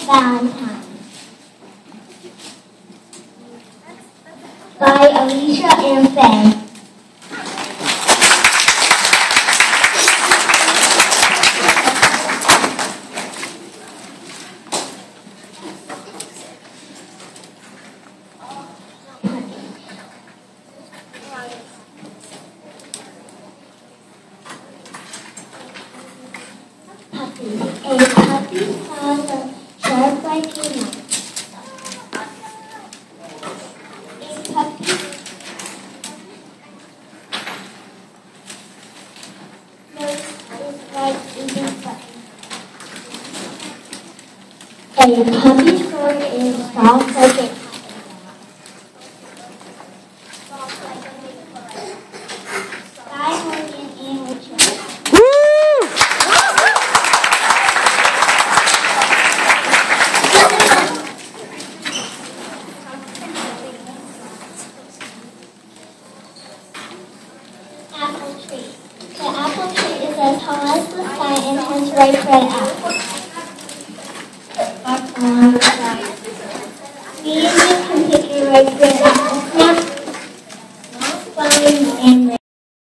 Valentine by Alicia and Faye. A puppy has a sharp like a knife. A puppy nose is like eating button. A puppy's fur is soft like a Guy Morgan and Richard. Apple tree. The apple tree is as tall as the sky and has ripe red apples. Walk along the side. Me and you can pick your ripe red apples.